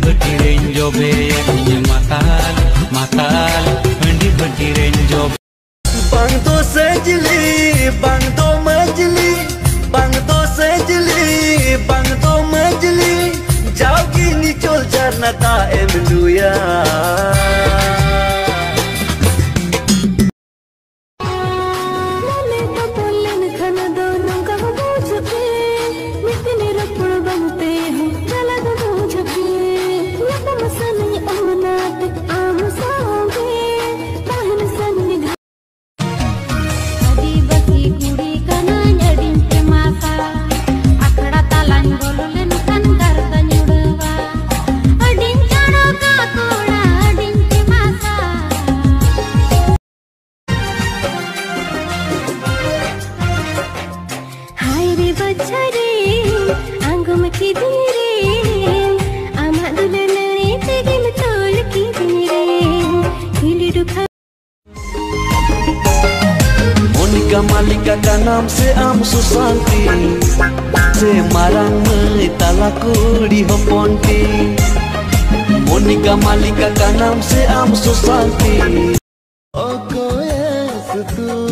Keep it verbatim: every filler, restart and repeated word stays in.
batiren jobe nya matal matal handi batiren jobe bang do sejli bang do majli bang do sejli bang do majli jaogi nicol jarna ta emluya Monica Malika का नाम से आम सुशांति से मारंग में तलाकुड़ी हो पोंटी मोनिका मालिका का नाम से आम सुशांति ओ कोई